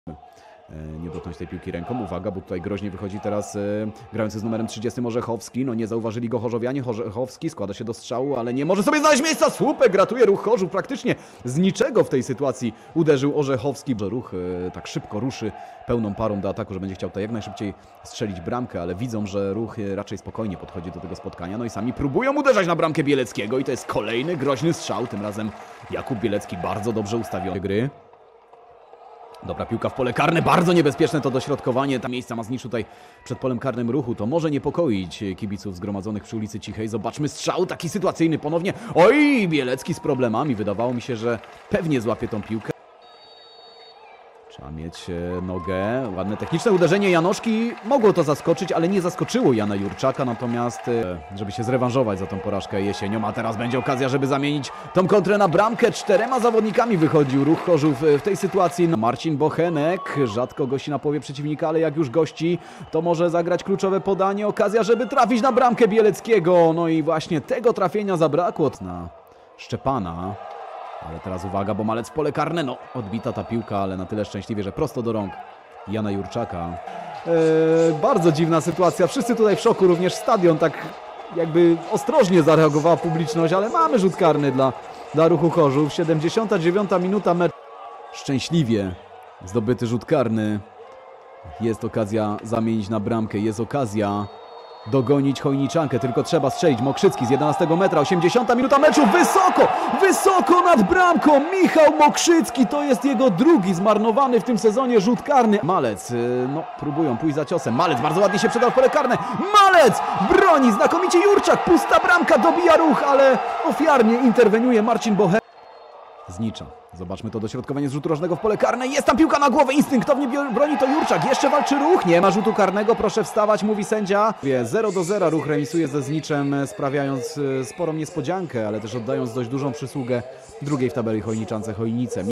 Nie dotknąć tej piłki ręką. Uwaga, bo tutaj groźnie wychodzi teraz grający z numerem 30 Orzechowski. No nie zauważyli go chorzowianie. Orzechowski składa się do strzału, ale nie może sobie znaleźć miejsca. Słupek ratuje ruch Chorzów. Praktycznie z niczego w tej sytuacji uderzył Orzechowski. Ruch tak szybko ruszy pełną parą do ataku, że będzie chciał tutaj jak najszybciej strzelić bramkę, ale widzą, że ruch raczej spokojnie podchodzi do tego spotkania. No i sami próbują uderzać na bramkę Bieleckiego i to jest kolejny groźny strzał. Tym razem Jakub Bielecki bardzo dobrze ustawiony gry. Dobra piłka w pole karne, bardzo niebezpieczne to dośrodkowanie. Ta miejsca ma zniszczyć tutaj przed polem karnym Ruchu. To może niepokoić kibiców zgromadzonych przy ulicy Cichej. Zobaczmy strzał taki sytuacyjny ponownie. Oj, Bielecki z problemami. Wydawało mi się, że pewnie złapie tą piłkę. Trzeba mieć nogę. Ładne techniczne uderzenie Janoszki. Mogło to zaskoczyć, ale nie zaskoczyło Jana Jurczaka. Natomiast, żeby się zrewanżować za tą porażkę jesienią, a teraz będzie okazja, żeby zamienić tą kontrę na bramkę. 4 zawodnikami wychodził Ruch Chorzów w tej sytuacji. Marcin Bochenek rzadko gości na połowie przeciwnika, ale jak już gości, to może zagrać kluczowe podanie. Okazja, żeby trafić na bramkę Bieleckiego. No i właśnie tego trafienia zabrakło na Szczepana. Ale teraz uwaga, bo Malec w pole karne, no odbita ta piłka, ale na tyle szczęśliwie, że prosto do rąk Jana Jurczaka. Bardzo dziwna sytuacja, wszyscy tutaj w szoku, również stadion, tak jakby ostrożnie zareagowała publiczność, ale mamy rzut karny dla Ruchu Chorzów. 79 minuta meczu. Szczęśliwie zdobyty rzut karny. Jest okazja zamienić na bramkę, jest okazja dogonić Chojniczankę, tylko trzeba strzelić. Mokrzycki z 11 metra, 80 minuta meczu, wysoko nad bramką, Michał Mokrzycki, to jest jego drugi zmarnowany w tym sezonie rzut karny. Malec, no próbują pójść za ciosem, Malec bardzo ładnie się przedał w pole karne, Malec broni znakomicie Jurczak, pusta bramka, dobija Ruch, ale ofiarnie interweniuje Marcin Bochenek. Znicza. Zobaczmy to dośrodkowanie z rzutu rożnego w pole karne. Jest tam piłka na głowę, instynktownie broni to Jurczak. Jeszcze walczy Ruch. Nie ma rzutu karnego, proszę wstawać, mówi sędzia. 0-0 Ruch remisuje ze Zniczem, sprawiając sporą niespodziankę, ale też oddając dość dużą przysługę drugiej w tabeli Chojniczance Chojnice.